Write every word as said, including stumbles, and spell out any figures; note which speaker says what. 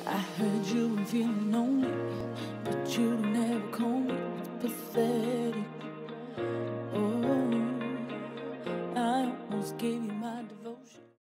Speaker 1: I heard you been feeling lonely, but you don't ever call me.